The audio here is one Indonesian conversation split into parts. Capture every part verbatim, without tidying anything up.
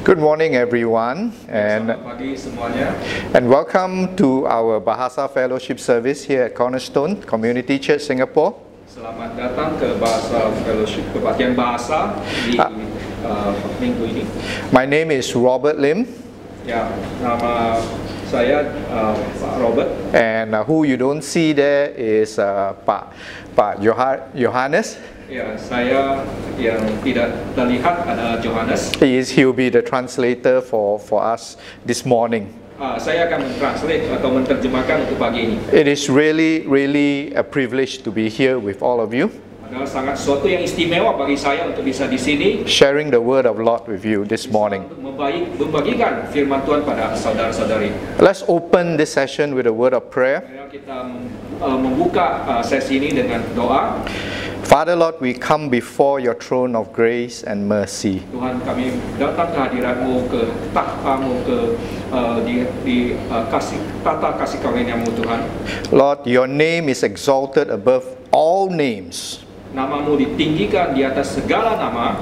Good morning, everyone, and, Selamat pagi semuanya. and welcome to our Bahasa Fellowship service here at Cornerstone Community Church Singapore. Selamat datang ke Bahasa Fellowship, kebaktian bahasa di Ah. uh, minggu ini. My name is Robert Lim, Ya, nama saya uh, Pak Robert. and uh, who you don't see there is uh, Pak Pak Joha- Johannes. Ya, saya yang tidak terlihat adalah Johannes. He is he will be the translator for for us this morning. Uh, saya akan mentranslate atau menerjemahkan untuk pagi ini. It is really really a privilege to be here with all of you, Adalah sangat suatu yang istimewa bagi saya untuk bisa di sini. sharing the word of Lord with you this morning. Untuk membagi- membagikan firman Tuhan pada saudara-saudari. Let's open this session with a word of prayer. Mari kita uh, membuka uh, sesi ini dengan doa. Father Lord, we come before your throne of grace and mercy. Tuhan, kami datang ke hadirat-Mu, ke takhta-Mu, ke uh, di, di uh, kasih tata kasih karunia-Mu, Tuhan. Lord, your name is exalted above all names. Nama-Mu ditinggikan di atas segala nama.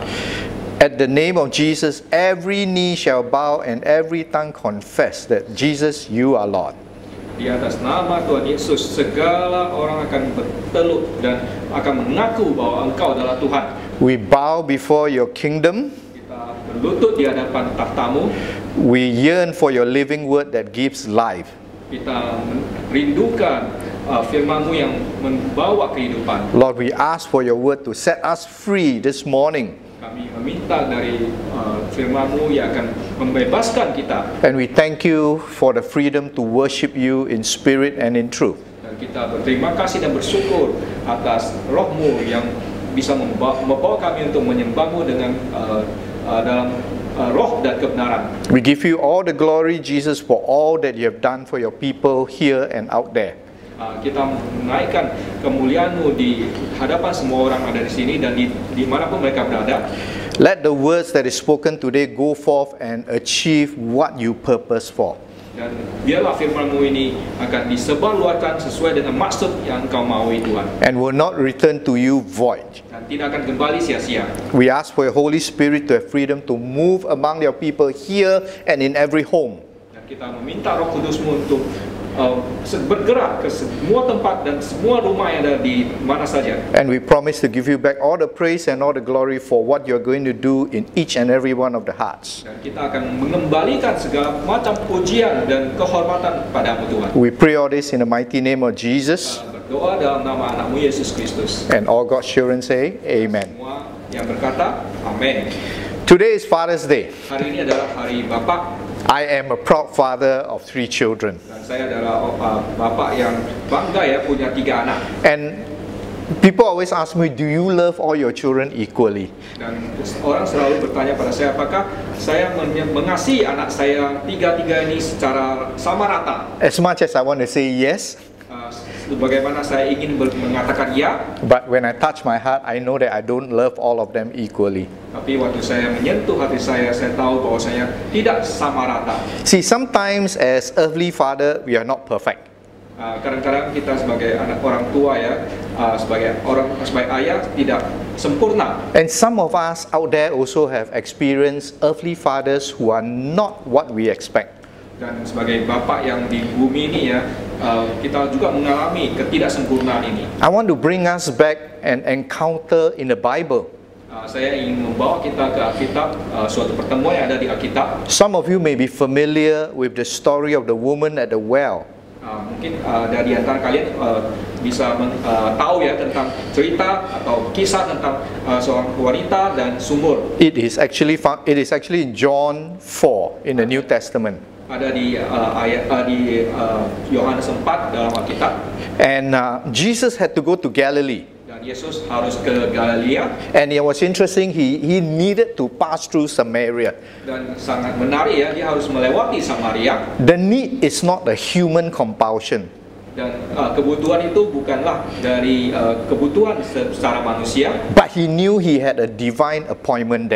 At the name of Jesus, every knee shall bow and every tongue confess that Jesus, you are Lord. Di atas nama Tuhan Yesus, segala orang akan berteluk dan akan mengaku bahwa Engkau adalah Tuhan. We bow before your kingdom. Kita berlutut di hadapan takhta-Mu. We yearn for your living word that gives life. Kita merindukan uh, firman-Mu yang membawa kehidupan. Lord, we ask for your word to set us free this morning. Kami meminta dari uh, firman-Mu yang akan membebaskan kita. And we thank you for the freedom to worship you in spirit and in truth. Dan kita berterima kasih dan bersyukur atas roh-Mu yang bisa membawa, membawa kami untuk menyembah-Mu dengan uh, uh, dalam uh, roh dan kebenaran. We give you all the glory, Jesus, for all that you have done for your people here and out there. Uh, kita menaikkan kemuliaan-Mu di hadapan semua orang ada di sini dan di dimanapun mereka berada. Let the words that is spoken today go forth and achieve what you purpose for. Dan biarlah firman-Mu ini akan disebarluaskan sesuai dengan maksud yang Engkau maui, Tuhan. And will not return to you void. Dan tidak akan kembali sia-sia. We ask for your Holy Spirit to have freedom to move among your people here and in every home. Dan kita meminta Roh Kudus-Mu untuk uh, bergerak ke semua tempat dan semua rumah yang ada di mana saja. And we promise to give you back all the praise and all the glory for what you're going to do in each and every one of the hearts. Dan kita akan mengembalikan segala macam pujian dan kehormatan padamu, Tuhan. We pray all this in the mighty name of Jesus. Uh, berdoa dalam nama anak-Mu Yesus Kristus. And all God's children say, Amen. Semua yang berkata, Amin. Today is Father's Day. Hari ini adalah hari Bapak. I am a proud father of three children. Dan saya adalah uh, Bapak yang bangga ya punya tiga anak. And people always ask me, do you love all your children equally? Dan orang selalu bertanya pada saya, apakah saya menye- mengasihi anak saya tiga-tiga ini secara sama rata? As much as I want to say yes, Uh, Bagaimana saya ingin ber- mengatakan ya, but when I touch my heart, I know that I don't love all of them equally. tapi waktu saya menyentuh hati saya, saya tahu bahwa saya tidak sama rata. See, sometimes as earthly father, we are not perfect. Uh, Kadang-kadang kita sebagai anak orang tua ya, uh, sebagai orang sebagai ayah tidak sempurna. And some of us out there also have experienced earthly fathers who are not what we expect. Dan sebagai bapak yang di bumi ini ya, uh, kita juga mengalami ketidaksempurnaan ini. I want to bring us back an encounter in the Bible. Uh, saya ingin membawa kita ke Alkitab, uh, suatu pertemuan yang ada di Alkitab. Some of you may be familiar with the story of the woman at the well. Uh, mungkin uh, dari antara kalian uh, bisa men, uh, tahu ya tentang cerita atau kisah tentang uh, seorang wanita dan sumur. It is actually found, it is actually in John four in the New Testament. Ada di uh, ayat uh, di uh, Yohanes empat dalam Alkitab. And uh, Jesus had to go to Galilee. Dan Yesus harus ke Galilea. And it was interesting, he, he needed to pass through Samaria. Dan sangat menarik ya, dia harus melewati Samaria. The need is not a human compulsion. Dan uh, kebutuhan itu bukanlah dari uh, kebutuhan secara manusia, But he knew he had a divine appointment there.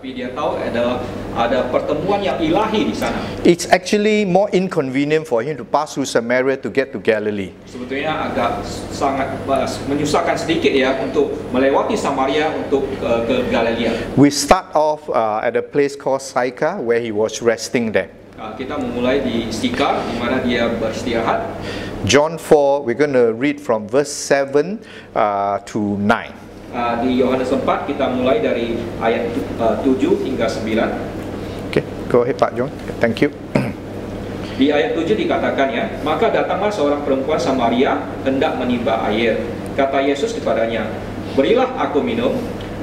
Tapi dia tahu adalah ada pertemuan yang ilahi di sana. It's actually more inconvenient for him to pass through Samaria to get to Galilee. Sebetulnya agak sangat uh, menyusahkan sedikit ya untuk melewati Samaria untuk uh, ke Galilea. We start off uh, at a place called Sychar where he was resting there. Uh, kita memulai di Sychar di mana dia beristirahat. John four, we're going to read from verse seven uh, to nine. Uh, di Yohanes empat kita mulai dari ayat uh, tujuh hingga sembilan. Okay, go ahead Pak John. Thank you. Di ayat tujuh dikatakan ya, maka datanglah seorang perempuan Samaria hendak menimba air. Kata Yesus kepadanya, berilah aku minum,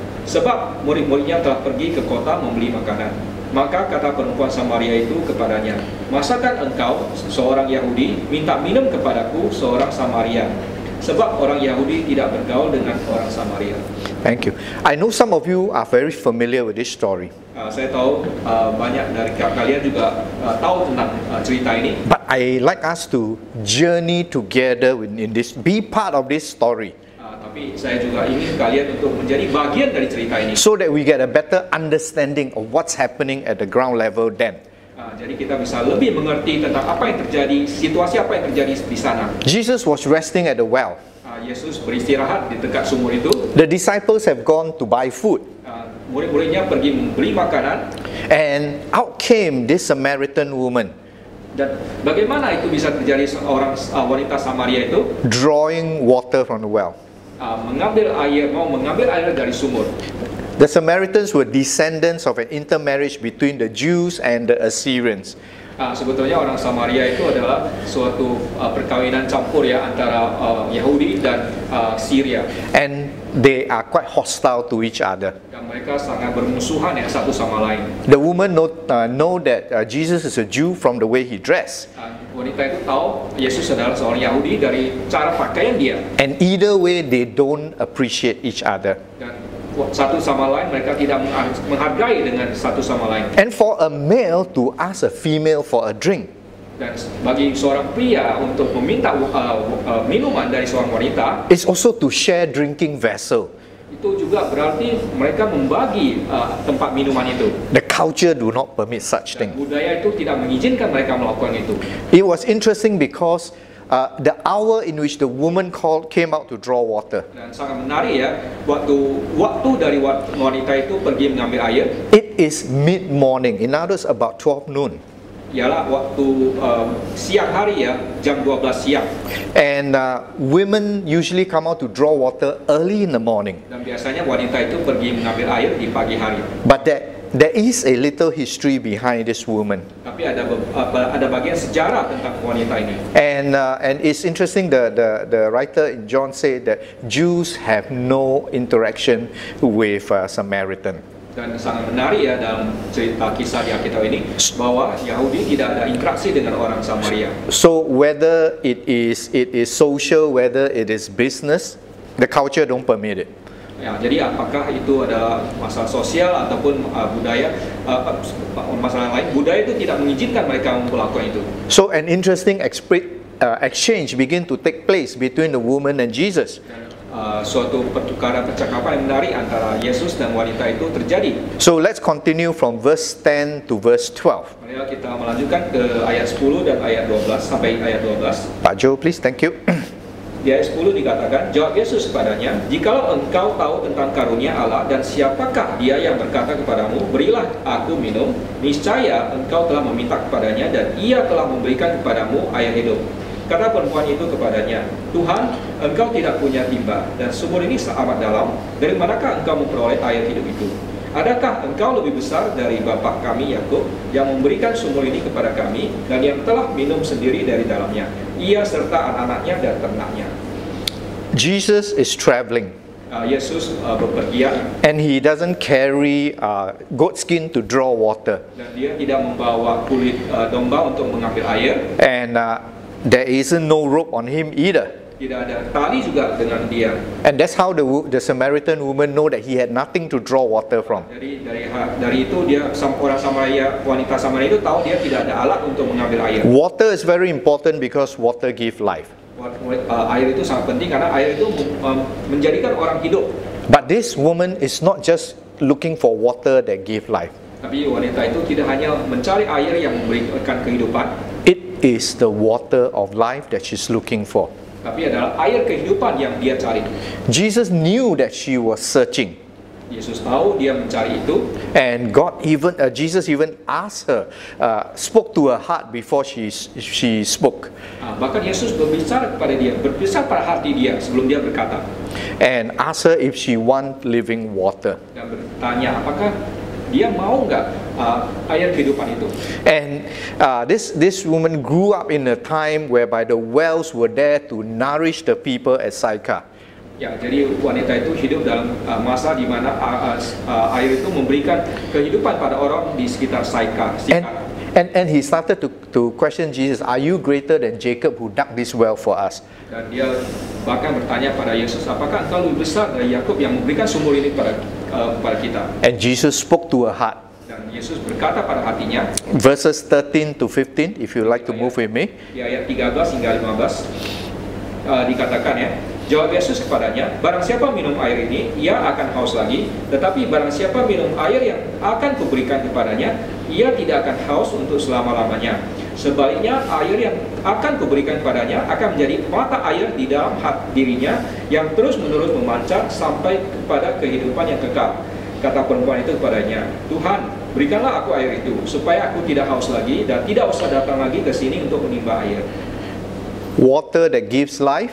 sebab murid-muridnya telah pergi ke kota membeli makanan. Maka kata perempuan Samaria itu kepadanya, masakan engkau, seorang Yahudi, minta minum kepadaku, seorang Samaria? Sebab orang Yahudi tidak bergaul dengan orang Samaria. Thank you. I know some of you are very familiar with this story. Uh, saya tahu uh, banyak dari kalian juga uh, tahu tentang uh, cerita ini. But I like us to journey together in this, be part of this story. Uh, tapi saya juga ingin kalian untuk menjadi bagian dari cerita ini. So that we get a better understanding of what's happening at the ground level then. Uh, jadi kita bisa lebih mengerti tentang apa yang terjadi, situasi apa yang terjadi di sana. Jesus was resting at the well. Uh, Yesus beristirahat di dekat sumur itu. The disciples have gone to buy food. Uh, murid-muridnya pergi membeli makanan. And out came this Samaritan woman. Dan bagaimana itu bisa terjadi seorang uh, wanita Samaria itu drawing water from the well. Uh, mengambil air, mau mengambil air dari sumur. The Samaritans were descendants of an intermarriage between the Jews and the Assyrians. Uh, sebetulnya orang Samaria itu adalah suatu uh, perkawinan campur ya antara uh, Yahudi dan uh, Syria. And they are quite hostile to each other. Dan mereka sangat bermusuhan ya satu sama lain. The woman know, uh, know that uh, Jesus is a Jew from the way he dressed. Uh, wanita itu tahu Yesus adalah seorang Yahudi dari cara pakaian dia. And either way they don't appreciate each other. Dan satu sama lain mereka tidak menghargai dengan satu sama lain. And for a male to ask a female for a drink, dan bagi seorang pria untuk meminta uh, uh, minuman dari seorang wanita, it's also to share drinking vessel. Itu juga berarti mereka membagi uh, tempat minuman itu. The culture do not permit such Dan thing. budaya itu tidak mengizinkan mereka melakukan itu. It was interesting because Uh, the hour in which the woman called came out to draw water, Dan sangat menarik ya, waktu waktu dari wanita itu pergi mengambil air, it is mid morning, in others about twelve noon. Ialah waktu uh, siang hari ya, jam dua belas siang. And uh, women usually come out to draw water early in the morning. Dan biasanya wanita itu pergi mengambil air di pagi hari. But there, there is a little history behind this woman. Tapi ada ada bagian sejarah tentang wanita ini. And uh, and it's interesting, the, the the writer in John said that Jews have no interaction with uh, Samaritan. Dan sangat menarik ya dalam cerita kisah di Alkitab ini bahwa Yahudi tidak ada interaksi dengan orang Samaria. So whether it is it is social, whether it is business, the culture don't permit it. Ya, jadi apakah itu adalah masalah sosial ataupun uh, budaya, uh, masalah lain, budaya itu tidak mengizinkan mereka melakukan itu. So an interesting expre- uh, exchange begin to take place between the woman and Jesus. Dan, uh, suatu pertukaran percakapan yang menarik antara Yesus dan wanita itu terjadi. So let's continue from verse ten to verse twelve. Mari kita melanjutkan ke ayat sepuluh dan ayat dua belas sampai ayat dua belas. Pak Joe, please, thank you. Di ayat sepuluh dikatakan, jawab Yesus kepadanya, jikalau engkau tahu tentang karunia Allah dan siapakah dia yang berkata kepadamu, berilah aku minum, niscaya engkau telah meminta kepadanya dan ia telah memberikan kepadamu air hidup. Kata perempuan itu kepadanya, Tuhan, engkau tidak punya timba dan sumur ini amat dalam, dari manakah engkau memperoleh air hidup itu? Adakah engkau lebih besar dari bapa kami Yakub yang memberikan sumur ini kepada kami dan yang telah minum sendiri dari dalamnya, ia serta anak-anaknya dan ternaknya? Jesus is traveling. Uh, Yesus uh, bepergian And he doesn't carry uh, goat skin to draw water. dan dia tidak membawa kulit uh, domba untuk mengambil air. And uh, there isn't no rope on him either. Tidak ada tali juga dengan dia. And that's how the, wo- the Samaritan woman know that he had nothing to draw water from. Jadi dari dari itu dia orang Samaria, wanita Samaria itu tahu dia tidak ada alat untuk mengambil air. Water is very important because water gives life. Uh, air itu sangat penting karena air itu um, menjadikan orang hidup. But this woman is not just looking for water that give life. Tapi wanita itu tidak hanya mencari air yang memberikan kehidupan, It is the water of life that she's looking for. tapi adalah air kehidupan yang dia cari. Jesus knew that she was searching. Yesus tahu dia mencari itu, And God even, uh, Jesus even asked her, uh, spoke to her heart before she, she spoke. ah, bahkan Yesus berbicara kepada dia, berbicara pada hati dia sebelum dia berkata, And asked her if she want living water. dan bertanya apakah dia mau nggak ah, air kehidupan itu. And uh, this, this woman grew up in a time whereby the wells were there to nourish the people at Sychar. Ya, jadi wanita itu hidup dalam uh, masa di mana uh, uh, air itu memberikan kehidupan pada orang di sekitar Sychar. And, and, and he started to, to question Jesus, are you greater than Jacob who dug this well for us? Dan dia bahkan bertanya pada Yesus, apakah engkau lebih besar dari Yakub yang memberikan sumur ini pada uh, kepada kita? And Jesus spoke to her heart. Dan Yesus berkata pada hatinya, Verses thirteen to fifteen, if you like to move with me. di ayat tiga belas hingga lima belas uh, dikatakan ya, jawab Yesus kepadanya, barang siapa minum air ini, ia akan haus lagi. Tetapi barang siapa minum air yang akan kuberikan kepadanya, ia tidak akan haus untuk selama-lamanya. Sebaliknya, air yang akan kuberikan kepadanya akan menjadi mata air di dalam hati dirinya yang terus-menerus memancar sampai kepada kehidupan yang kekal. Kata perempuan itu kepadanya, Tuhan, berikanlah aku air itu, supaya aku tidak haus lagi dan tidak usah datang lagi ke sini untuk menimba air. Water that gives life,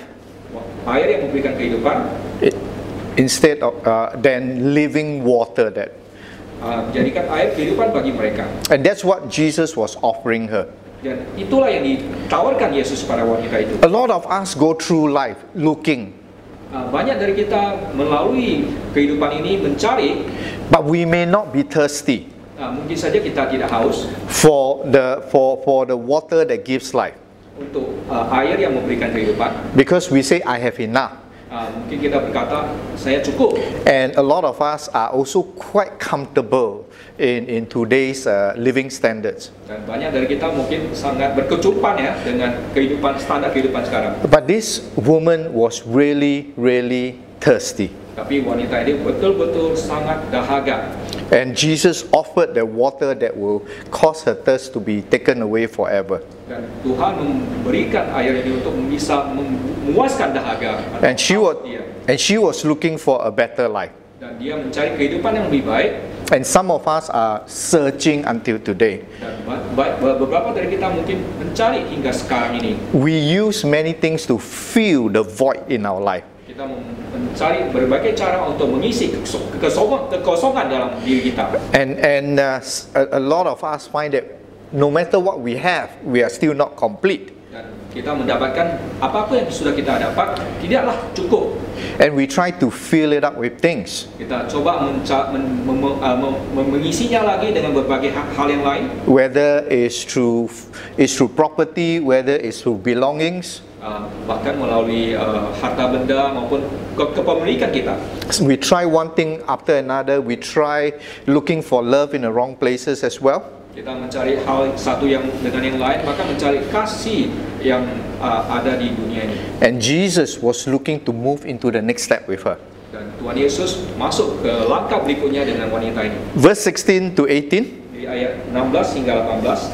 Air yang memberikan kehidupan, it, instead of uh, than living water that. uh, menjadikan air kehidupan bagi mereka. And that's what Jesus was offering her. Dan itulah yang ditawarkan Yesus pada wanita itu. A lot of us go through life looking, Uh, banyak dari kita melalui kehidupan ini mencari, but we may not be thirsty uh, mungkin saja kita tidak haus for the for for the water that gives life, untuk uh, air yang memberikan kehidupan. because we say I have enough. Uh, mungkin kita berkata, saya cukup. And a lot of us are also quite comfortable in, in today's uh, living standards. Dan banyak dari kita mungkin sangat berkecukupan ya dengan kehidupan standar kehidupan sekarang. But this woman was really, really thirsty. Tapi wanita ini betul-betul sangat dahaga. And Jesus offered the water that will cause her thirst to be taken away forever. Dan Tuhan memberikan air ini untuk bisa memuaskan dahaga. And she was, dia. and she was looking for a better life. Dan dia mencari kehidupan yang lebih baik. And some of us are searching until today. Dan ba- ba- beberapa dari kita mungkin mencari hingga sekarang ini. We use many things to fill the void in our life. Kita mencari berbagai cara untuk mengisi kekosongan, kekosongan dalam diri kita. And, and uh, s- a, a lot of us find that no matter what we have, we are still not complete. Dan kita mendapatkan apapun yang sudah kita dapat tidaklah cukup. And we try to fill it up with things, Kita coba menca- men- mem- uh, mem- mem- mengisinya lagi dengan berbagai ha- hal yang lain. whether it's through, it's through property, whether it's through belongings. Uh, bahkan melalui uh, harta benda maupun ke- kepemilikan kita. We try one thing after another. We try looking for love in the wrong places as well. Kita mencari hal satu yang dengan yang lain, maka mencari kasih yang uh, ada di dunia ini. And Jesus was looking to move into the next step with her. Dan Tuhan Yesus masuk ke langkah berikutnya dengan wanita ini. Verse sixteen to eighteen. Di ayat enam belas hingga delapan belas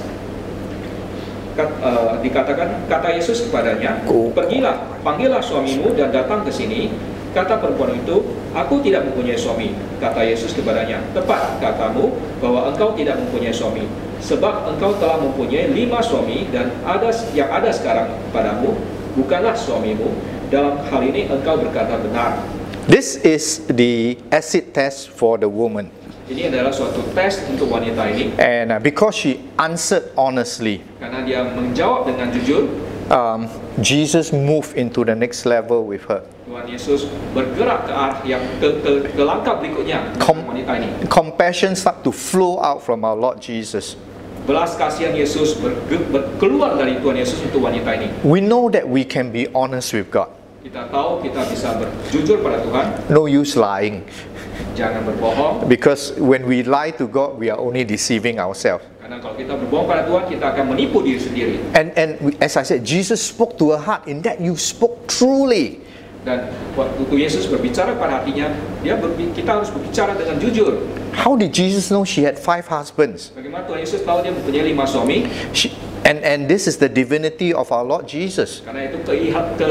kat, uh, dikatakan, kata Yesus kepadanya, pergilah, panggillah suamimu dan datang ke sini. Kata perempuan itu, aku tidak mempunyai suami. Kata Yesus kepadanya, tepat katamu bahwa engkau tidak mempunyai suami. Sebab engkau telah mempunyai lima suami dan ada yang ada sekarang padamu bukanlah suamimu. Dalam hal ini engkau berkata benar. This is the acid test for the woman. Ini adalah suatu tes untuk wanita ini. And uh, because she answered honestly, Karena dia menjawab dengan jujur, um, Jesus moved into the next level with her. Tuhan Yesus bergerak ke arah yang ke, ke, ke langkah berikutnya dengan Kom- wanita ini. Compassion start to flow out from our Lord Jesus. Belas kasihan Yesus berge- ber- keluar dari Tuhan Yesus untuk wanita ini. We know that we can be honest with God. Kita tahu kita bisa berjujur pada Tuhan, No use lying. jangan berbohong. Because when we lie to God, we are only deceiving ourselves. Karena kalau kita berbohong pada Tuhan, kita akan menipu diri sendiri. And, and we- as I said, Jesus spoke to her heart. In that you spoke truly. Dan waktu Yesus berbicara pada hatinya, dia berbi- kita harus berbicara dengan jujur. How did Jesus know she had five husbands? Bagaimana Tuhan Yesus tahu dia mempunyai lima suami? She, and, and this is the divinity of our Lord Jesus. Karena itu keiha- ke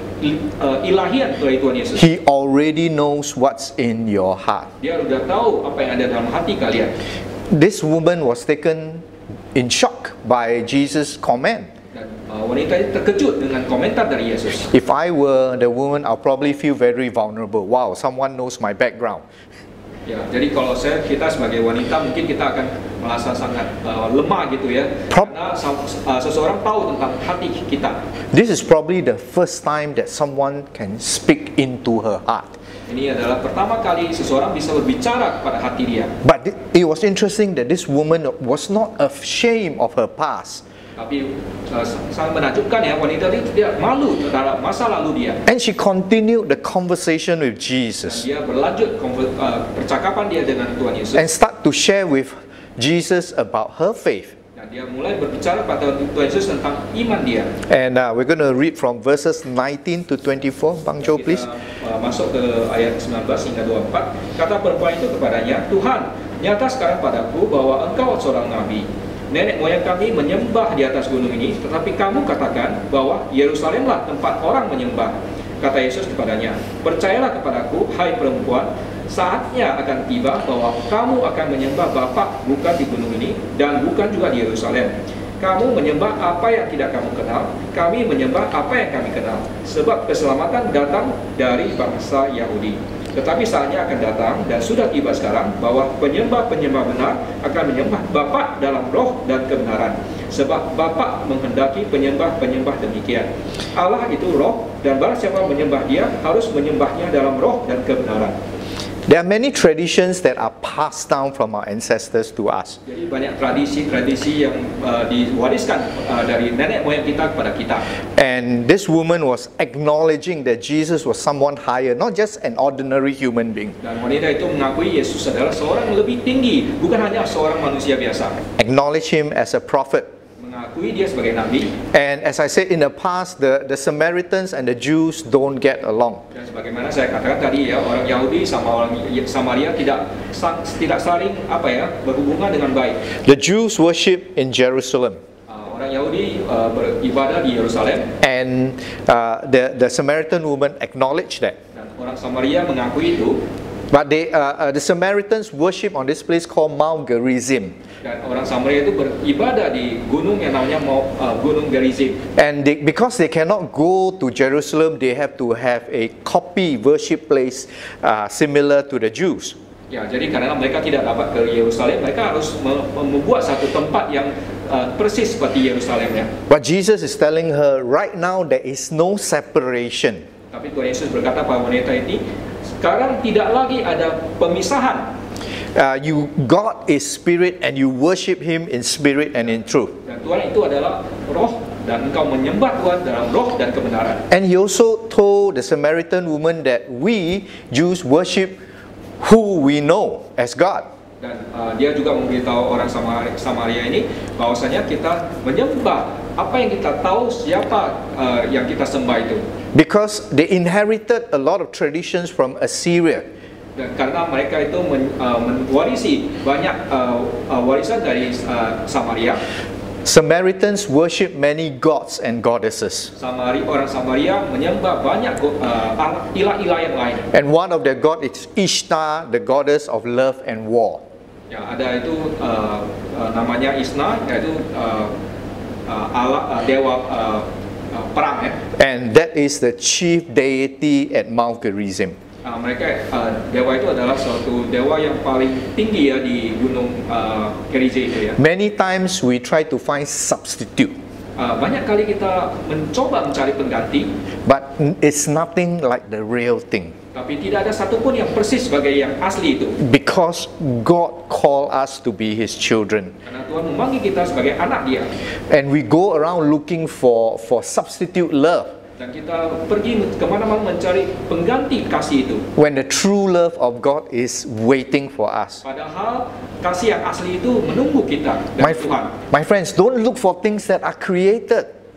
uh, ilahian dari Tuhan Yesus. He already knows what's in your heart. Dia sudah tahu apa yang ada dalam hati kalian. This woman was taken in shock by Jesus' comment. Dan uh, wanita ini terkejut dengan komentar dari Yesus. If I were the woman, I'll probably feel very vulnerable. Wow, someone knows my background. Ya, jadi kalau saya kita sebagai wanita mungkin kita akan merasa sangat uh, lemah gitu ya. Prop- Karena uh, seseorang tahu tentang hati kita. This is probably the first time that someone can speak into her heart. Ini adalah pertama kali seseorang bisa berbicara kepada hati dia. But it was interesting that this woman was not ashamed of her past. Tapi uh, sangat menakjubkan ya, wanita ini tidak malu terhadap masa lalu dia. And she continued the conversation with Dan Jesus dia berlanjut konver- uh, percakapan dia dengan Tuhan Yesus. and start to share with Jesus about her faith. Dan dia mulai berbicara pada Tuhan Yesus tentang iman dia. And uh, we're going to read from verses nineteen to twenty-four. Bang Jo, please. Kita uh, masuk ke ayat sembilan belas hingga dua puluh empat. Kata perempuan itu kepadanya, Tuhan, nyata sekarang padaku bahwa engkau seorang nabi. Nenek moyang kami menyembah di atas gunung ini, tetapi kamu katakan bahwa Yerusalemlah tempat orang menyembah. Kata Yesus kepadanya, percayalah kepadaku, hai perempuan, saatnya akan tiba bahwa kamu akan menyembah Bapa bukan di gunung ini dan bukan juga di Yerusalem. Kamu menyembah apa yang tidak kamu kenal, kami menyembah apa yang kami kenal, sebab keselamatan datang dari bangsa Yahudi. Tetapi saatnya akan datang dan sudah tiba sekarang bahwa penyembah-penyembah benar akan menyembah Bapa dalam roh dan kebenaran. Sebab Bapa menghendaki penyembah-penyembah demikian. Allah itu roh dan barang siapa menyembah dia harus menyembahnya dalam roh dan kebenaran. There are many traditions that are passed down from our ancestors to us. Jadi banyak tradisi-tradisi yang uh, diwariskan uh, dari nenek moyang kita kepada kita. And this woman was acknowledging that Jesus was someone higher, not just an ordinary human being. Dan wanita itu mengakui Yesus adalah seorang yang lebih tinggi, bukan hanya seorang manusia biasa. Acknowledge him as a prophet. Mengakui dia sebagai nabi. And as I said in the past, the, the Samaritans and the Jews don't get along. Dan sebagaimana saya katakan tadi ya, orang Yahudi sama orang Samaria tidak tidak saling apa ya berhubungan dengan baik. The Jews worship in Jerusalem. Uh, orang Yahudi uh, beribadah di Yerusalem. And uh, the, the Samaritan woman acknowledged that. Dan orang Samaria mengakui itu. But they, uh, uh, the Samaritans worship on this place called Mount Gerizim. Dan orang Samaria itu beribadah di gunung yang namanya uh, Gunung Gerizim. And they, because they cannot go to Jerusalem, they have to have a copy worship place uh, similar to the Jews. Ya, jadi karena mereka tidak dapat ke Yerusalem, mereka harus membuat satu tempat yang uh, persis seperti Yerusalem ya. But Jesus is telling her, right now there is no separation. Tapi Tuhan Yesus berkata pada wanita ini, sekarang tidak lagi ada pemisahan. Uh, you God is spirit and you worship him in spirit and in truth. Dan Tuhan itu adalah roh dan engkau menyembah Tuhan dalam roh dan kebenaran. And he also told the Samaritan woman that we Jews worship who we know as God. Dan uh, dia juga memberitahu orang Samaria, Samaria ini bahwasanya kita menyembah apa yang kita tahu siapa uh, yang kita sembah itu. Because they inherited a lot of traditions from Assyria. Dan karena mereka itu men, uh, mewarisi banyak uh, uh, warisan dari uh, Samaria. Samaritans worship many gods and goddesses. Samari, orang Samaria menyembah banyak uh, ilah-ilah yang lain. And one of their god is Ishtar, the goddess of love and war. Ya, ada itu uh, uh, namanya Isna, yaitu uh, uh, Allah, uh, dewa uh, uh, perang ya. And that is the chief deity at Mount Gerizim. Uh, mereka uh, dewa itu adalah suatu dewa yang paling tinggi ya di gunung uh, Gerizim itu ya. Many times we try to find substitute. Uh, banyak kali kita mencoba mencari pengganti, but it's nothing like the real thing. Tapi tidak ada satupun yang persis sebagai yang asli itu. Because God called us to be His children. Karena Tuhan memanggil kita sebagai anak Dia. And we go around looking for for substitute love. Dan kita pergi kemana-mana mencari pengganti kasih itu. When the true love of God is waiting for us. Padahal kasih yang asli itu menunggu kita dari My, Tuhan. my friends, don't look for things that are created.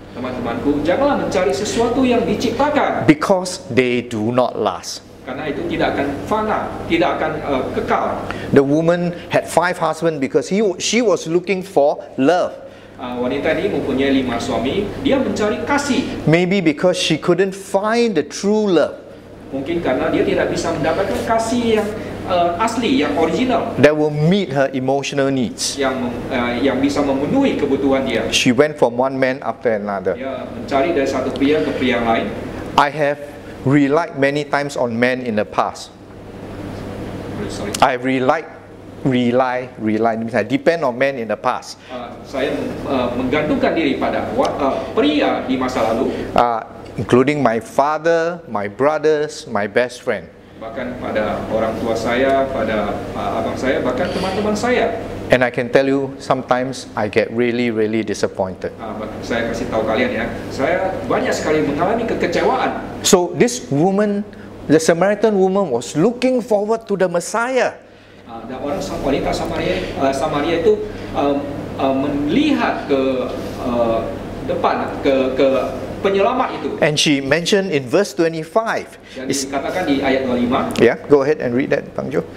Teman-temanku, janganlah mencari sesuatu yang diciptakan, because they do not last. karena itu tidak akan fana, tidak akan uh, kekal. The woman had five husbands because he, she was looking for love. Uh, wanita ini mempunyai lima suami, dia mencari kasih. Maybe because she couldn't find the true love Mungkin karena dia tidak bisa mendapatkan kasih yang uh, asli, yang original, that will meet her emotional needs. yang uh, yang bisa memenuhi kebutuhan dia. She went from one man after another. Dia mencari dari satu pria ke pria yang lain. I have relied many times on men in the past. Sorry. I relied, rely, rely, means I depend on men in the past. Uh, saya uh, menggantungkan diri pada uh, pria di masa lalu, Uh, including my father, my brothers, my best friend. bahkan pada orang tua saya, pada uh, abang saya, bahkan teman-teman saya. And I can tell you, sometimes I get really, really disappointed. Uh, saya kasih tahu kalian ya, saya banyak sekali mengalami kekecewaan. So this woman, the Samaritan woman, was looking forward to the Messiah. Uh, dan orang wanita Samaria, uh, Samaria itu um, uh, melihat ke uh, depan, ke ke penyelamat itu. And she mentioned in verse twenty-five. Dan It's, dikatakan di ayat dua puluh lima. yeah, go ahead and read that, Bang Jo.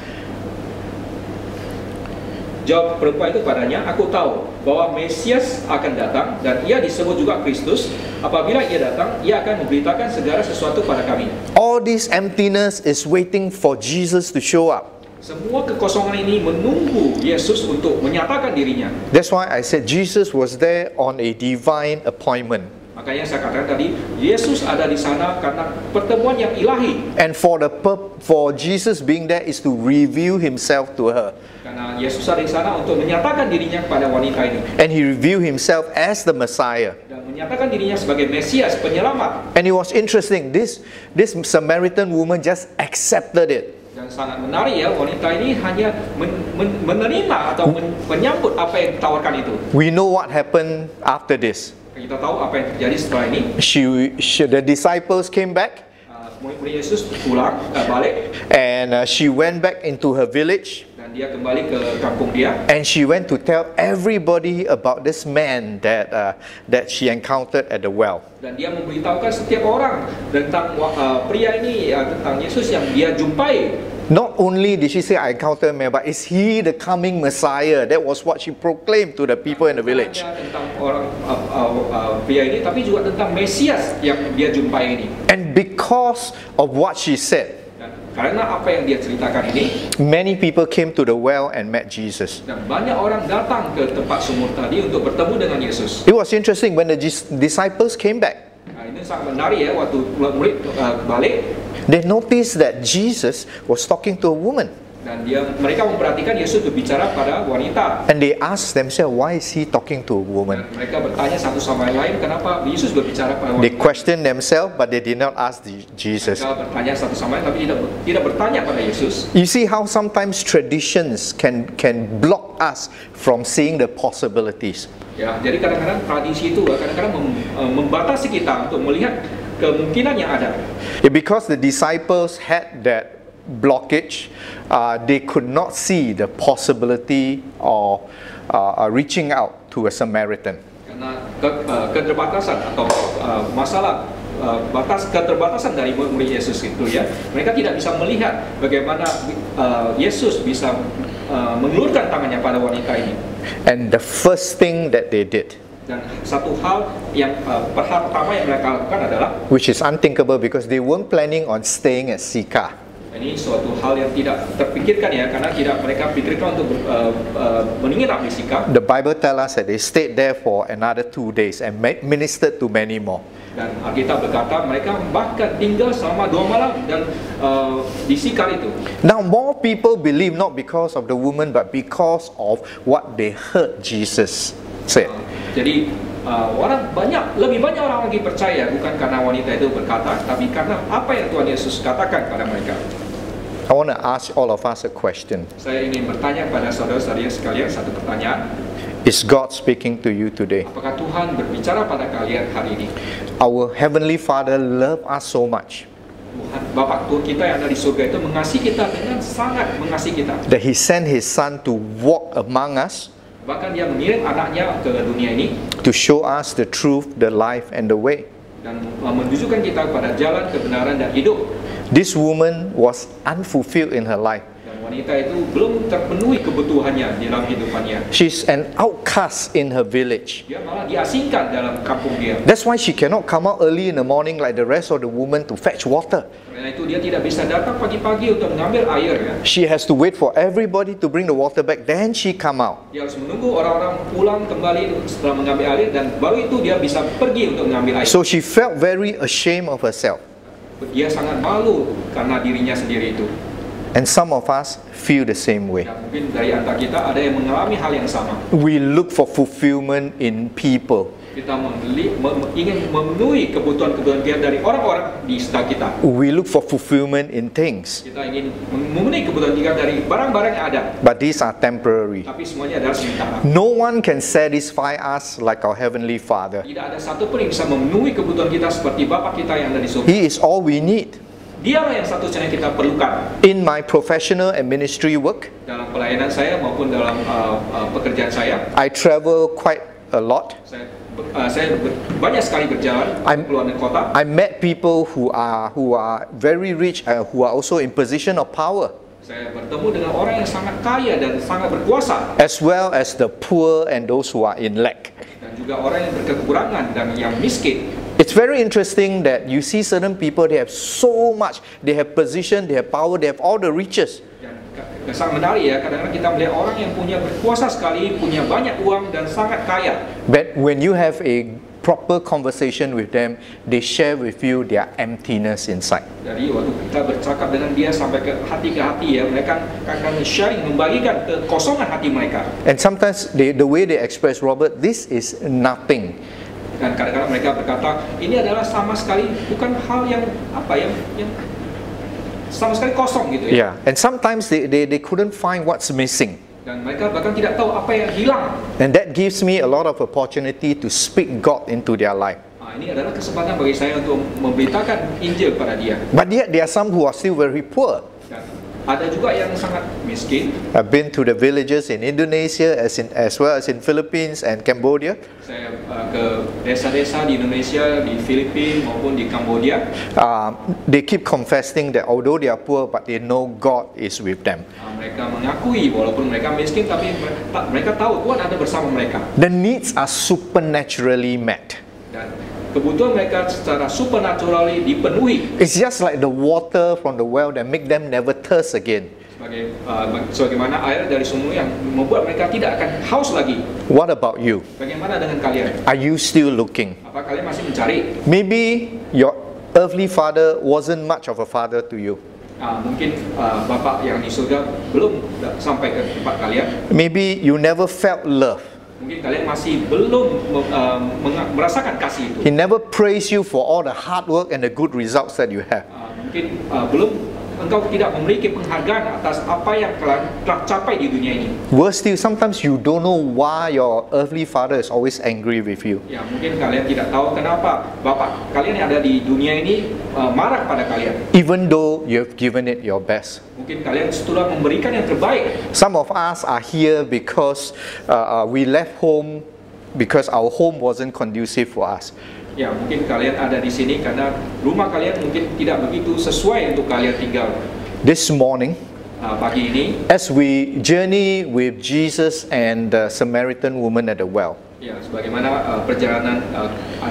Jawab perempuan itu padanya, aku tahu bahwa Mesias akan datang dan ia disebut juga Kristus. Apabila ia datang, ia akan memberitakan segala sesuatu pada kami. All this emptiness is waiting for Jesus to show up. Semua kekosongan ini menunggu Yesus untuk menyatakan dirinya. That's why I said Jesus was there on a divine appointment. Makanya saya katakan tadi, Yesus ada di sana karena pertemuan yang ilahi. And for the pur- for Jesus being there is to reveal himself to her. Karena Yesus ada di sana untuk menyatakan dirinya kepada wanita ini. And he revealed himself as the Messiah. Dan menyatakan dirinya sebagai Mesias, penyelamat. And it was interesting, this, this Samaritan woman just accepted it. Dan sangat menarik ya, wanita ini hanya men, men, menerima atau men, menyambut apa yang ditawarkan itu. We know what happened after this. Kita tahu apa yang terjadi setelah ini. She, she, the disciples came back, Uh, murid-murid Yesus pulang, uh, balik, and uh, she went back into her village, dan dia kembali ke kampung dia. and she went to tell everybody about this man that, uh, that she encountered at the well. Dan dia memberitahukan setiap orang tentang uh, pria ini, uh, tentang Yesus yang dia jumpai. Not only did she say, I encountered man, but is he the coming Messiah? That was what she proclaimed to the people in the village. Bukan hanya tentang orang uh, uh, uh, pria ini, tapi juga tentang Mesias yang dia jumpai ini. And because of what she said, Dan karena apa yang dia ceritakan ini, many people came to the well and met Jesus. dan banyak orang datang ke tempat sumur tadi untuk bertemu dengan Yesus. It was interesting when the dis- disciples came back. Nah, ini sangat menarik ya, waktu murid uh, balik, They noticed that Jesus was talking to a woman. dan dia mereka memperhatikan Yesus berbicara pada wanita. And they asked themselves, why is he talking to a woman? Dan mereka bertanya satu sama yang lain, kenapa Yesus berbicara pada They wanita. questioned themselves, but they did not ask the- Jesus. Mereka bertanya satu sama lain, tapi tidak tidak bertanya pada Yesus. You see how sometimes traditions can, can block us from seeing the possibilities. Ya, jadi kadang-kadang tradisi itu kadang-kadang mem- eh, membatasi kita untuk melihat kemungkinan yang ada. Yeah, because the disciples had that blockage, uh, they could not see the possibility of uh, uh, reaching out to a Samaritan. Karena ke, uh, keterbatasan atau uh, masalah uh, batas keterbatasan dari murid Yesus itu ya, mereka tidak bisa melihat bagaimana uh, Yesus bisa uh, mengulurkan tangannya pada wanita ini. And the first thing that they did, Dan satu hal yang uh, pertama yang mereka lakukan adalah, which is unthinkable because they weren't planning on staying at Sychar. ini suatu hal yang tidak terpikirkan ya, karena tidak mereka pikirkan untuk uh, uh, menginap di Sychar. The Bible tells us that they stayed there for another two days and ma- ministered to many more. Dan Alkitab berkata mereka bahkan tinggal selama dua malam dan uh, di Sychar itu. Now more people believe not because of the woman but because of what they heard Jesus say. Uh, jadi uh, orang banyak, lebih banyak orang lagi percaya bukan karena wanita itu berkata, tapi karena apa yang Tuhan Yesus katakan pada mereka. I want to ask all of us a question. Saya ingin bertanya pada saudara-saudara sekalian satu pertanyaan. Is God speaking to you today? Apakah Tuhan berbicara pada kalian hari ini? Our Heavenly Father loves us so much Tuhan, Bapa Tuhan kita yang ada di surga itu mengasihi kita dengan sangat mengasihi kita. that He sent His Son to walk among us, Bahkan dia mengirim anaknya ke dunia ini to show us the truth, the life, and the way. dan menunjukkan kita kepada jalan kebenaran dan hidup. This woman was unfulfilled in her life. Dan wanita itu belum terpenuhi kebutuhannya di dalam hidupannya. She's an outcast in her village. Dia malah diasingkan dalam kampung dia. That's why she cannot come out early in the morning like the rest of the women to fetch water. Karena itu dia tidak bisa datang pagi-pagi untuk mengambil air ya. She has to wait for everybody to bring the water back, then she come out. Dia harus menunggu orang-orang pulang kembali setelah mengambil air dan baru itu dia bisa pergi untuk mengambil air. So she felt very ashamed of herself. Dia sangat malu karena dirinya sendiri itu. And some of us feel the same way. Dan mungkin dari antara kita ada yang mengalami hal yang sama. We look for fulfillment in people. Kita membeli, mem, ingin memenuhi kebutuhan-kebutuhan kita dari orang-orang di sekitar kita. We look for fulfillment in things. Kita ingin memenuhi kebutuhan kita dari barang-barang yang ada. But these are temporary. Tapi semuanya adalah sementara. No one can satisfy us like our Heavenly Father. Tidak ada satupun yang bisa memenuhi kebutuhan kita seperti Bapa kita yang ada di surga. He is all we need. Dialah yang satu-satunya kita perlukan. In my professional and ministry work, Dalam pelayanan saya maupun dalam uh, uh, pekerjaan saya, I travel quite a lot. saya, uh, saya ber, banyak sekali berjalan I'm- ke luar kota. I met people who are who are very rich, uh, who are also in position of power, Saya bertemu dengan orang yang sangat kaya dan sangat berkuasa, as well as the poor and those who are in lack. dan juga orang yang berkekurangan dan yang miskin. It's very interesting that you see certain people, they have so much, they have position, they have power, they have all the riches. Dan ke- sangat menarik ya, kadang-kadang kita melihat orang yang punya berkuasa sekali, punya banyak uang dan sangat kaya. But when you have a proper conversation with them, they share with you their emptiness inside. Jadi waktu kita bercakap dengan dia sampai ke hati ke hati ya, mereka akan sharing, membagikan kekosongan hati mereka. And sometimes they, the way they express, Robert, this is nothing. Dan kadang-kadang mereka berkata, ini adalah sama sekali bukan hal yang apa yang yang sama sekali kosong gitu ya. Yeah. And sometimes they, they, they couldn't find what's missing. Dan mereka bahkan tidak tahu apa yang hilang. And that gives me a lot of opportunity to speak God into their life. Nah, ini adalah kesempatan bagi saya untuk memberitakan Injil pada dia. But yet there are some who are still very poor. Dan ada juga yang sangat miskin. I've been to the villages in Indonesia as, in, as well as in Philippines and Cambodia. Saya uh, ke desa-desa di Indonesia, di Filipina maupun di Kamboja. Uh, they keep confessing that although they are poor, but they know God is with them. Nah, mereka mengakui walaupun mereka miskin, tapi mereka, mereka tahu Tuhan ada bersama mereka. The needs are supernaturally met. Dan kebutuhan mereka secara supernaturally dipenuhi. It's just like the water from the well that make them never thirst again. Sebagai, uh, sebagaimana air dari sumur yang membuat mereka tidak akan haus lagi. What about you? Bagaimana dengan kalian? Are you still looking? Apa kalian masih mencari? Maybe your earthly father wasn't much of a father to you. Uh, mungkin uh, Bapak yang di surga belum sampai ke tempat kalian. Maybe you never felt love. Mungkin kalian masih belum uh, merasakan kasih itu. He never praised you for all the hard work and the good results that you have. Uh, mungkin uh, belum engkau tidak memiliki penghargaan atas apa yang telah telah capai di dunia ini. Worse still, sometimes you don't know why your earthly father is always angry with you. Ya, mungkin kalian tidak tahu kenapa Bapak kalian yang ada di dunia ini uh, marah pada kalian. Even though you have given it your best. Mungkin kalian sudah memberikan yang terbaik. Some of us are here because uh, uh, we left home because our home wasn't conducive for us. Ya, mungkin kalian ada di sini karena rumah kalian mungkin tidak begitu sesuai untuk kalian tinggal. This morning, uh, pagi ini, as we journey with Jesus and the Samaritan woman at the well, ya, sebagaimana uh, perjalanan uh,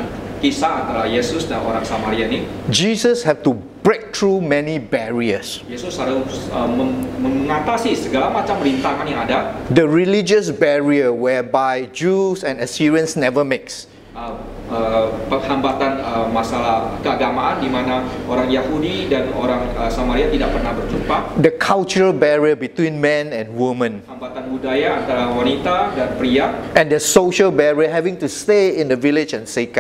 kisah antara Yesus dan orang Samaria ini, Jesus had to break through many barriers. Yesus harus uh, mem- mengatasi segala macam rintangan yang ada. The religious barrier whereby Jews and Assyrians never mix. Uh, uh, penghambatan uh, masalah keagamaan di mana orang Yahudi dan orang uh, Samaria tidak pernah berjumpa. The cultural barrier between men and women. Hambatan budaya antara wanita dan pria. And the social barrier having to stay in the village and Seka. Dan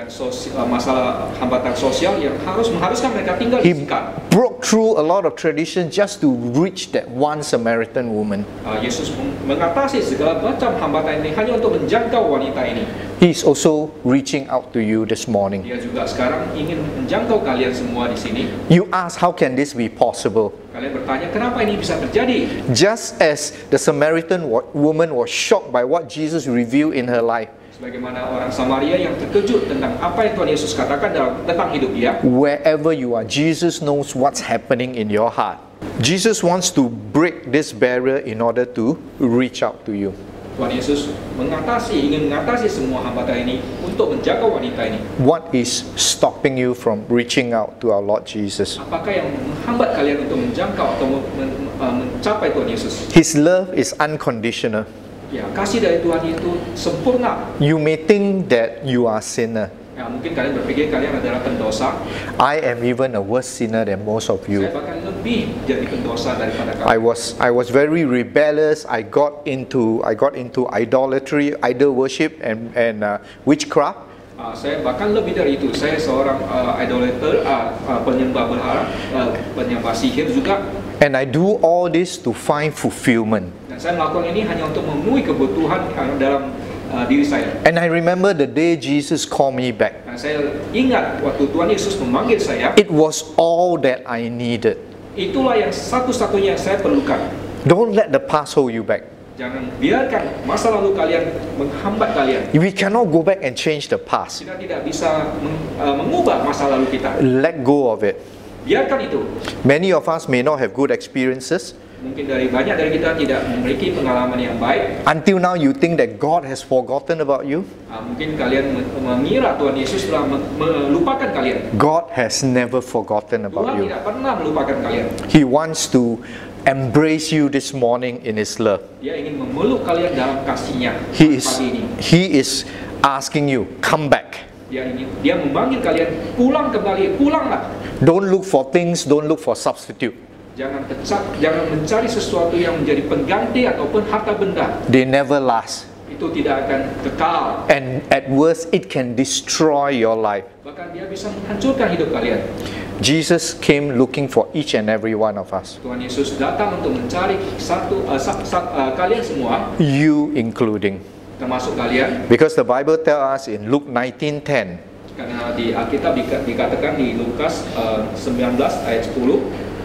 dan sosial, masalah hambatan sosial yang harus mengharuskan mereka tinggal He di Sikhar. broke through a lot of tradition just to reach that one Samaritan woman. Uh, Yesus mengatasi segala macam hambatan ini hanya untuk menjangkau wanita ini. He's also reaching out to you this morning. Dia juga sekarang ingin menjangkau kalian semua di sini. You ask, how can this be possible? Kalian bertanya, kenapa ini bisa terjadi? Just as the Samaritan wa- woman was shocked by what Jesus revealed in her life, Sebagaimana orang Samaria yang terkejut tentang apa yang Tuhan Yesus katakan dalam tentang hidup dia. wherever you are, Jesus knows what's happening in your heart. Jesus wants to break this barrier in order to reach out to you. Tuhan Yesus mengatasi, ingin mengatasi semua hambatan ini untuk menjangkau wanita ini. What is stopping you from reaching out to our Lord Jesus? Apakah yang menghambat kalian untuk menjangkau atau men- men- uh, mencapai Tuhan Yesus? His love is unconditional. Ya, kasih dari Tuhan itu sempurna. You may think that you are a sinner. Ya, mungkin kalian berpikir kalian adalah pendosa. I am even a worse sinner than most of you. Saya bahkan lebih jadi pendosa daripada I kalian. was I was very rebellious. I got into I got into idolatry, idol worship, and and uh, witchcraft. Uh, saya bahkan lebih dari itu. Saya seorang uh, idolater, uh, uh, penyembah berhala, uh, penyembah sihir juga. And I do all this to find fulfillment. Dan saya melakukan ini hanya untuk memenuhi kebutuhan uh, dalam uh, diri saya. And I remember the day Jesus called me back. Dan saya ingat waktu Tuhan Yesus memanggil saya, It was all that I needed. itulah yang satu-satunya yang saya perlukan. Don't let the past hold you back. Jangan biarkan masa lalu kalian menghambat kalian. We cannot go back and change the past. Kita tidak bisa meng- uh, mengubah masa lalu kita. Let go of it. Biarkan itu. Many of us may not have good experiences. Mungkin dari banyak dari kita tidak memiliki pengalaman yang baik. Until now you think that God has forgotten about you. Uh, mungkin kalian men- mengira Tuhan Yesus telah me- melupakan kalian. God has never forgotten about Tuhan you. tidak pernah melupakan kalian. He wants to embrace you this morning in His love. Dia ingin memeluk kalian dalam kasih-Nya He is, pagi ini. he is asking you, come back. Dia ingin dia memanggil kalian pulang kembali, pulanglah. Don't look for things, don't look for substitute. Jangan keca- jangan mencari sesuatu yang menjadi pengganti ataupun harta benda. They never last. Itu tidak akan kekal. And at worst, it can destroy your life. Bahkan dia bisa menghancurkan hidup kalian. Jesus came looking for each and every one of us, Tuhan Yesus datang untuk mencari satu uh, sa- sa- uh, kalian semua, you including. termasuk kalian. Because the Bible tells us in Luke nineteen ten, Karena di Alkitab dika- dikatakan di Lukas uh, sembilan belas ayat sepuluh,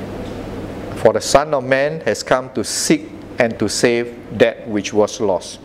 for the Son of Man has come to seek and to save that which was lost.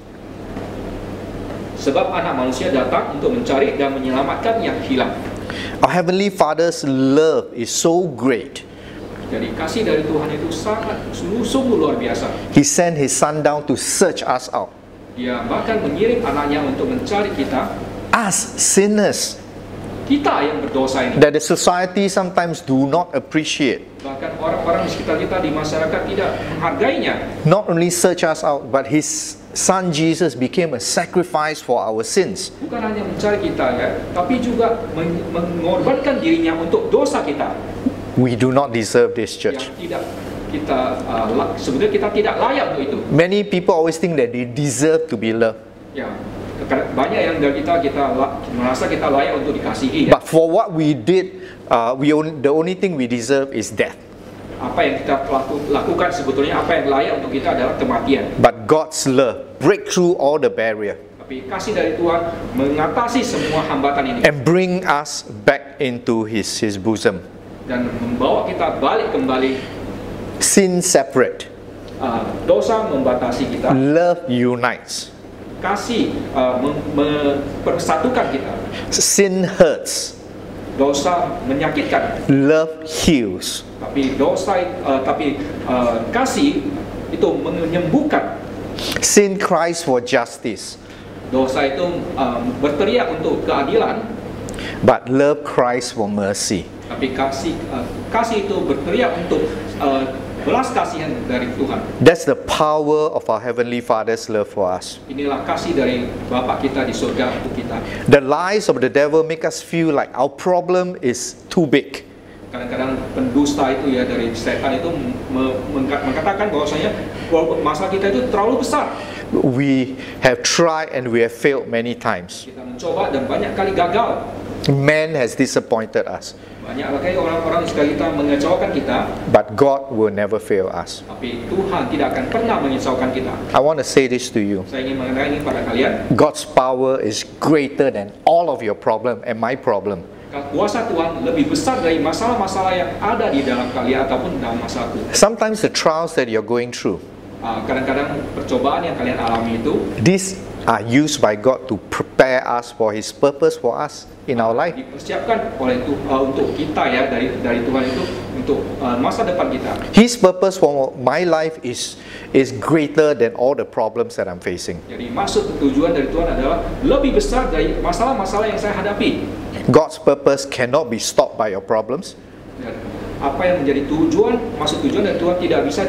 sebab anak manusia datang untuk mencari dan menyelamatkan yang hilang. Our Heavenly Father's love is so great. Jadi kasih dari Tuhan itu sangat sungguh luar biasa. He sent His Son down to search us out. Dia bahkan mengirim anaknya untuk mencari kita, Us sinners kita yang berdosa ini. that the society sometimes do not appreciate. Bahkan orang-orang di sekitar kita di masyarakat tidak menghargainya. Not only search us out, but His Son Jesus became a sacrifice for our sins. Bukan hanya mencari kita ya, tapi juga men- mengorbankan dirinya untuk dosa kita We do not deserve this, yang church. tidak kita uh, la- sebenarnya kita tidak layak untuk itu. Many people always think that they deserve to be loved. Ya, banyak yang dari kita kita la- merasa kita layak untuk dikasihi. Ya. But for what we did, uh, we on, the only thing we deserve is death. Apa yang kita laku- lakukan sebetulnya apa yang layak untuk kita adalah kematian. But God's love break through all the barrier Tapi kasih dari Tuhan mengatasi semua hambatan ini and bring us back into His, His bosom. dan membawa kita balik kembali. Sin separate, Uh, dosa membatasi kita, love unites. kasih uh, mem- mempersatukan kita. Sin hurts, Dosa menyakitkan, love heals. tapi dosa uh, tapi uh, kasih itu menyembuhkan. Sin cries for justice, Dosa itu um, berteriak untuk keadilan, but love cries for mercy. tapi kasih uh, kasih itu berteriak untuk uh, belas kasihan dari Tuhan. That's the power of our Heavenly Father's love for us. Inilah kasih dari Bapa kita di surga untuk kita. The lies of the devil make us feel like our problem is too big. Kadang-kadang pendusta itu ya dari setan itu me- mengka- mengatakan bahwasanya masalah kita itu terlalu besar. We have tried and we have failed many times. Kita mencoba dan banyak kali gagal. Man has disappointed us, Banyak lagi orang-orang sekalipun mengecewakan kita, but God will never fail us. tapi Tuhan tidak akan pernah mengecewakan kita. I want to say this to you. Saya ingin mengatakan ini pada kalian, God's power is greater than all of your problem and my problem. kuasa Tuhan lebih besar dari masalah-masalah yang ada di dalam kalian ataupun dalam masalahku. Sometimes the trials that you're going through, Ah, Kadang-kadang percobaan yang kalian alami itu these are used by God to prepare us for His purpose for us in our life. dipersiapkan oleh tu, uh, untuk kita ya dari dari Tuhan itu untuk uh, masa depan kita. His purpose for my life is is greater than all the problems that I'm facing. Jadi maksud tujuan dari Tuhan adalah lebih besar dari masalah-masalah yang saya hadapi. God's purpose cannot be stopped by your problems. Dan apa yang menjadi tujuan, maksud tujuan dari Tuhan tidak bisa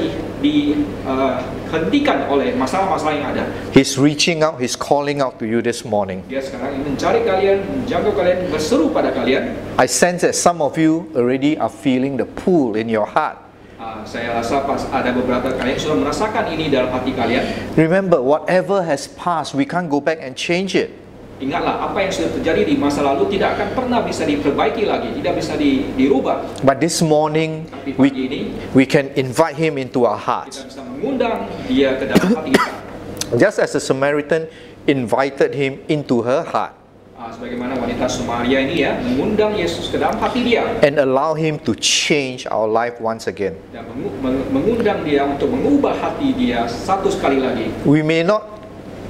dihentikan uh, oleh masalah-masalah yang ada. He's reaching out, He's calling out to you this morning. Dia sekarang ingin mencari kalian, menjangkau kalian, berseru pada kalian. I sense that some of you already are feeling the pull in your heart. Uh, saya rasa pas ada beberapa kalian sudah merasakan ini dalam hati kalian. Remember, whatever has passed, we can't go back and change it. Ingatlah, apa yang sudah terjadi di masa lalu tidak akan pernah bisa diperbaiki lagi, tidak bisa di, dirubah. But this morning, Tapi pagi we, ini we can invite Him into our kita hearts. bisa mengundang dia ke dalam hati kita. Just as the Samaritan invited Him into her heart Ah, sebagaimana wanita Samaria ini ya mengundang Yesus ke dalam hati dia and allow Him to change our life once again. dan mengu- meng- mengundang dia untuk mengubah hati dia satu sekali lagi. We may not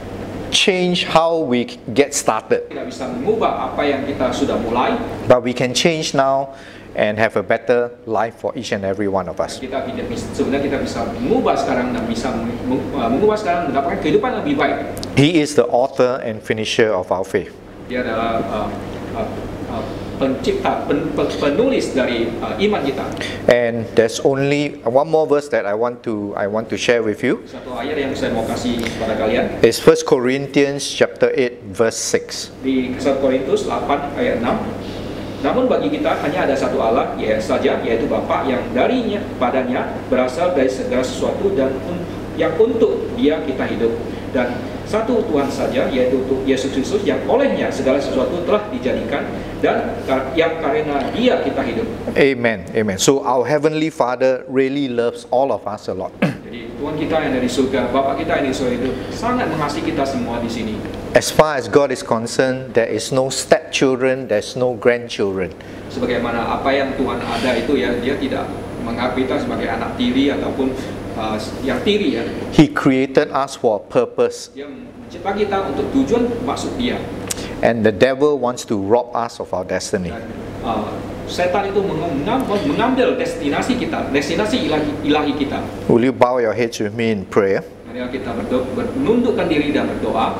change how we get started, Tidak bisa mengubah apa yang kita sudah mulai. but we can change now and have a better life for each and every one of us. Kita tidak bisa, sebenarnya kita bisa mengubah sekarang dan bisa meng- meng- uh, mengubah sekarang mendapatkan kehidupan lebih baik. He is the author and finisher of our faith. Dia adalah uh, uh, uh, pencipta, pen, pen- penulis dari uh, iman kita. And there's only one more verse that I want to I want to share with you. Satu ayat yang saya mau kasih kepada kalian It's First Corinthians chapter eight verse six. di satu Korintus delapan ayat enam. Namun bagi kita hanya ada satu Allah ya saja, yaitu Bapa yang darinya padanya berasal dari segala sesuatu dan un- yang untuk Dia kita hidup, dan satu Tuhan saja, yaitu Yesus Kristus yang olehnya segala sesuatu telah dijadikan dan kar- yang karena Dia kita hidup. Amen. Amen. So our heavenly Father really loves all of us a lot. Jadi Tuhan kita yang dari surga, Bapa kita yang di surga itu sangat mengasihi kita semua di sini. As far as God is concerned, there is no stepchildren, there's no grandchildren. Sebagaimana apa yang Tuhan ada itu ya, Dia tidak menganggap kita sebagai anak tiri ataupun uh, yang tiri ya. He created us for a purpose, Dia mencipta kita untuk tujuan maksud Dia. and the devil wants to rob us of our destiny. Dan uh, setan itu mengam- mengambil destinasi kita, destinasi ilahi, ilahi kita. Will you bow your heads with me in prayer? Marilah kita berdoa, menundukkan diri dan berdoa.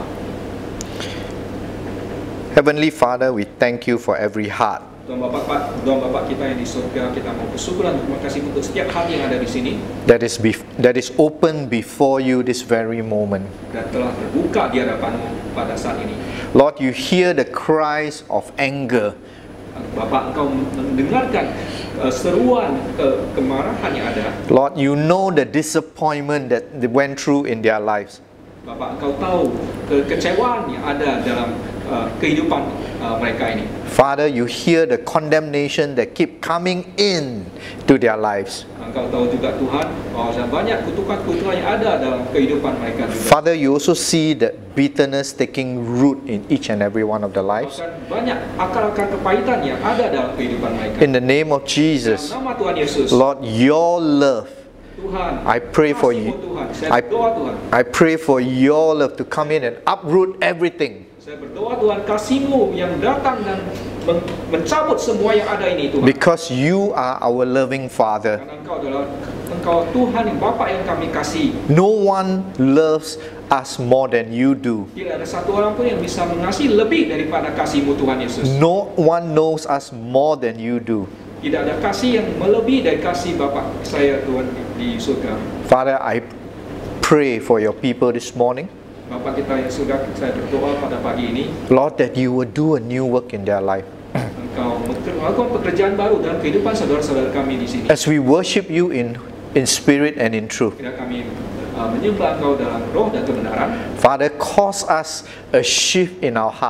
Heavenly Father, we thank you for every heart. Tuhan Bapa, Tuhan Bapa kita yang di surga, kita mau bersyukur dan terima kasih untuk setiap hati yang ada di sini That is bef- that is open before you this very moment. dan telah terbuka di hadapanmu pada saat ini. Lord, you hear the cries of anger. Bapa, Engkau mendengarkan uh, seruan ke kemarahan yang ada. Lord, you know the disappointment that they went through in their lives. Bapak, Engkau tahu kekecewaan yang ada dalam uh, kehidupan uh, mereka ini. Father, you hear the condemnation that keep coming in to their lives. Engkau tahu juga Tuhan bahwa banyak kutukan-kutukan yang ada dalam kehidupan mereka juga. Father, you also see the bitterness taking root in each and every one of their lives. Bahkan banyak akar-akar kepahitan yang ada dalam kehidupan mereka. In the name of Dalam Jesus, nama Tuhan Yesus, Lord, your love, Tuhan, I pray for kasih-Mu you. Tuhan, saya I, berdoa Tuhan. I pray for your love to come in and uproot everything. Saya berdoa Tuhan, kasih-Mu yang datang dan men- mencabut semua yang ada ini Tuhan. Because you are our loving Father. Karena Engkau adalah Engkau Tuhan yang Bapa yang kami kasih. No one loves us more than you do. Tidak ada satu orang pun yang bisa mengasihi lebih daripada kasih-Mu Tuhan Yesus. No one knows us more than you do. Tidak ada kasih yang melebihi dari kasih Bapa saya Tuhan di surga. Father, I pray for your people this morning. Bapa kita yang sudah, saya berdoa pada pagi ini, Lord, that you will do a new work in their life. Engkau melakukan pekerjaan baru dalam kehidupan saudara-saudara kami di sini. As we worship you in, in spirit and in truth. Kira kami uh, menyembah Engkau dalam roh dan kebenaran. Father, cause us a shift in our heart.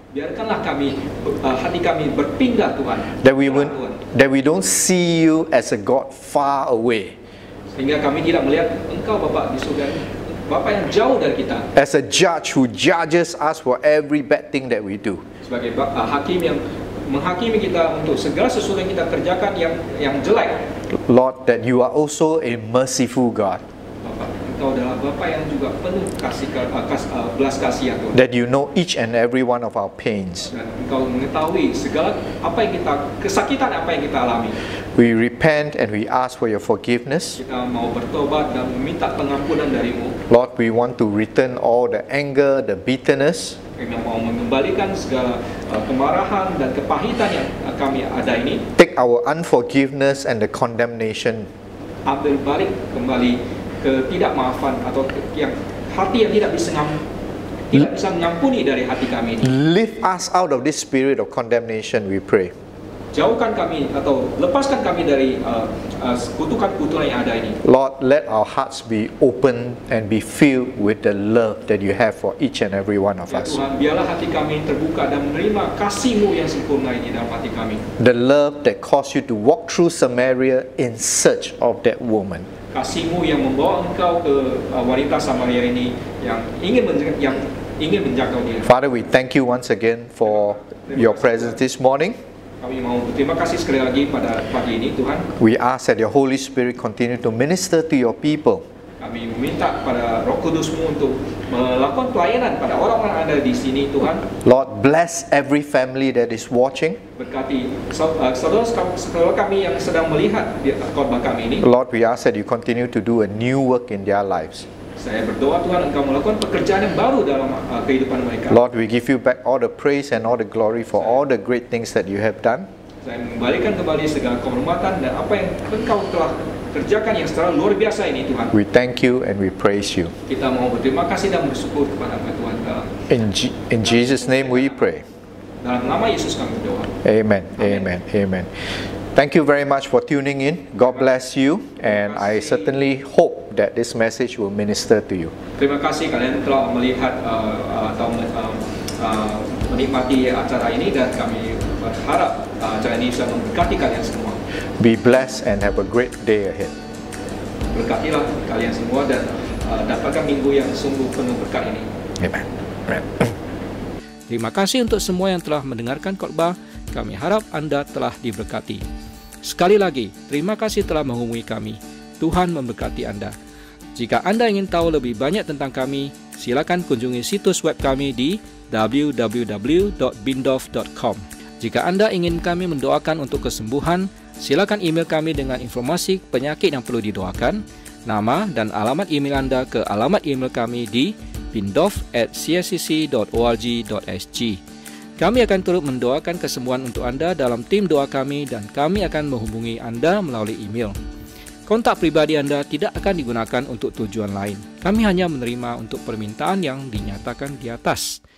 Biarkanlah kami uh, hati kami berpindah Tuhan. That we Tuhan, would, that we don't see you as a God far away, Sehingga kami tidak melihat Engkau Bapa di surga, Bapa yang jauh dari kita, as a judge who judges us for every bad thing that we do. sebagai ba- uh, hakim yang menghakimi kita untuk segala sesuatu yang kita kerjakan yang yang jelek. Lord, that you are also a merciful God, Bapa, Engkau adalah Bapa yang juga penuh kasih uh, kas, uh, belas kasihan Tuhan. that you know each and every one of our pains. Dan Engkau mengetahui segala apa yang kita kesakitan apa yang kita alami. We repent and we ask for your forgiveness. Kita mau bertobat dan meminta pengampunan darimu. Lord, we want to return all the anger, the bitterness, Kami mau mengembalikan segala uh, kemarahan dan kepahitan yang uh, kami ada ini. take our unforgiveness and the condemnation, Ambil balik kembali ketidakmaafan atau ke- yang hati yang tidak bisa ngam, tidak bisa mengampuni dari hati kami ini. lift us out of this spirit of condemnation, we pray. Jauhkan kami atau lepaskan kami dari uh, uh, kutukan-kutukan yang ada ini. Lord, let our hearts be open and be filled with the love that you have for each and every one of Ya us. Tuhan, biarlah hati kami terbuka dan menerima kasih-Mu yang sempurna ini dalam hati kami. The love that caused you to walk through Samaria in search of that woman. Kasih-Mu yang membawa Engkau ke uh, wanita Samaria ini yang ingin menjaga, yang ingin menjangkau dia. Father, we thank you once again for your presence this morning. Kami mau berterima kasih sekali lagi pada pagi ini Tuhan. We ask that your Holy Spirit continue to minister to your people. Kami meminta pada Roh Kudus-Mu untuk melakukan pelayanan pada orang-orang yang ada di sini Tuhan. Lord, bless every family that is watching. Berkati sau- uh, saudara-saudara kami yang sedang melihat di khotbah kami ini. Lord, we ask that you continue to do a new work in their lives. Saya berdoa Tuhan Engkau melakukan pekerjaan yang baru dalam uh, kehidupan mereka. Lord, we give you back all the praise and all the glory for all the great things that you have done. Saya mengembalikan kembali segala kehormatan dan apa yang Engkau telah kerjakan yang secara luar biasa ini Tuhan. We thank you and we praise you. Kita mau berterima kasih dan bersyukur kepada Tuhan. Dalam, In, G- in Jesus' name we pray. dalam nama Yesus kami berdoa. Amen. Amen. Amen. Thank you very much for tuning in. God bless you, and I certainly hope that this message will minister to you. Terima kasih kalian telah melihat uh, atau uh, uh, menikmati acara ini dan kami berharap uh, acara ini bisa memberkati kalian semua. Be blessed and have a great day ahead. Berkatilah kalian semua dan uh, dapatkan minggu yang sungguh penuh berkat ini. Amen. Amen. Terima kasih untuk semua yang telah mendengarkan khotbah. Kami harap Anda telah diberkati. Sekali lagi, terima kasih telah menghubungi kami. Tuhan memberkati Anda. Jika Anda ingin tahu lebih banyak tentang kami, silakan kunjungi situs web kami di w w w dot bindof dot com. Jika Anda ingin kami mendoakan untuk kesembuhan, silakan email kami dengan informasi penyakit yang perlu didoakan, nama dan alamat email Anda ke alamat email kami di bindof at c s c c dot org dot s g. Kami akan turut mendoakan kesembuhan untuk Anda dalam tim doa kami dan kami akan menghubungi Anda melalui email. Kontak pribadi Anda tidak akan digunakan untuk tujuan lain. Kami hanya menerima untuk permintaan yang dinyatakan di atas.